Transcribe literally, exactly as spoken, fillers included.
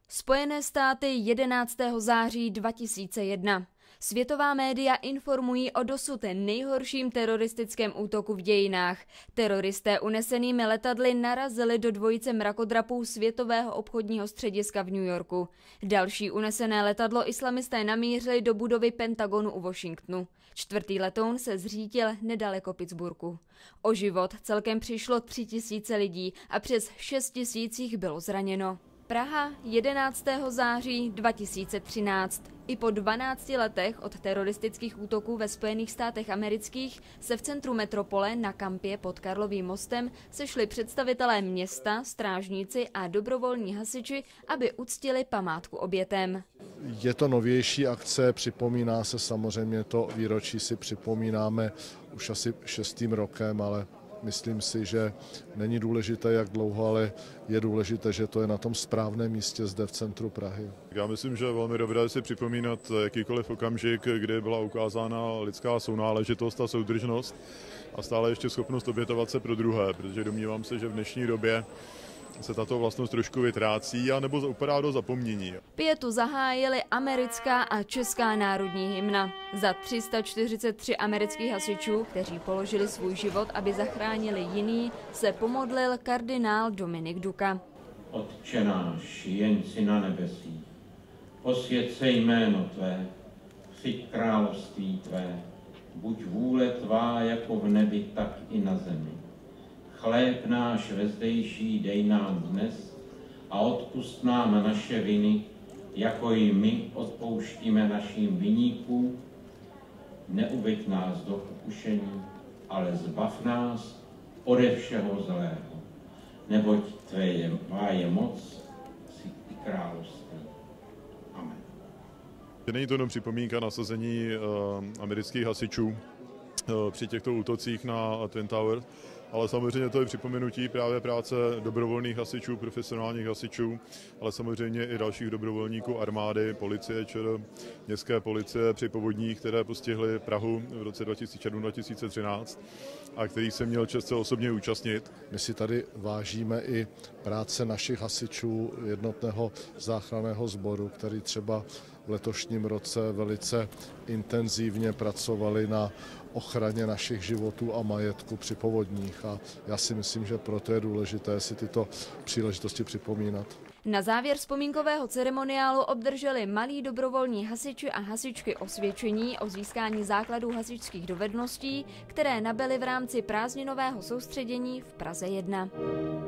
Spojené státy jedenáctého září dva tisíce jedna. Světová média informují o dosud nejhorším teroristickém útoku v dějinách. Teroristé unesenými letadly narazili do dvojice mrakodrapů Světového obchodního střediska v New Yorku. Další unesené letadlo islamisté namířili do budovy Pentagonu u Washingtonu. Čtvrtý letoun se zřítil nedaleko Pittsburghu. O život celkem přišlo tři tisíce lidí a přes šest tisíc jich bylo zraněno. Praha jedenáctého září dva tisíce třináct. I po dvanácti letech od teroristických útoků ve Spojených státech amerických se v centru metropole na kampě pod Karlovým mostem sešli představitelé města, strážníci a dobrovolní hasiči, aby uctili památku obětem. Je to novější akce, připomíná se samozřejmě to výročí, si připomínáme už asi šestým rokem, ale myslím si, že není důležité, jak dlouho, ale je důležité, že to je na tom správném místě zde v centru Prahy. Já myslím, že je velmi dobré si připomínat jakýkoliv okamžik, kdy byla ukázána lidská sounáležitost a soudržnost a stále ještě schopnost obětovat se pro druhé, protože domnívám se, že v dnešní době se tato vlastnost trošku vytrácí a nebo upadá do zapomnění. Pietu zahájili americká a česká národní hymna. Za tři sta čtyřicet tři amerických hasičů, kteří položili svůj život, aby zachránili jiný, se pomodlil kardinál Dominik Duka. Otče náš, jen si na nebesích, posvěť se jméno tvé, přijď království tvé, buď vůle tvá jako v nebi, tak i na zemi. Chléb náš vezdejší dej nám dnes a odpusť nám naše viny, jako i my odpouštíme našim viníkům. Neuveď nás do pokušení, ale zbav nás ode všeho zlého. Neboť tvé je, tvá je moc, si ty království. Amen. Není to jenom připomínka nasazení uh, amerických hasičů uh, při těchto útocích na Twin Tower, ale samozřejmě to je připomenutí právě práce dobrovolných hasičů, profesionálních hasičů, ale samozřejmě i dalších dobrovolníků armády, policie, ČR, městské policie při povodních, které postihly Prahu v roce dva tisíce sedm dva tisíce třináct a který se měl čest se osobně účastnit. My si tady vážíme i práce našich hasičů jednotného záchranného sboru, který třeba v letošním roce velice intenzivně pracovali na ochraně našich životů a majetku při povodních. A já si myslím, že proto je důležité si tyto příležitosti připomínat. Na závěr vzpomínkového ceremoniálu obdrželi malí dobrovolní hasiči a hasičky osvědčení o získání základů hasičských dovedností, které nabyli v rámci prázdninového soustředění v Praze jedna.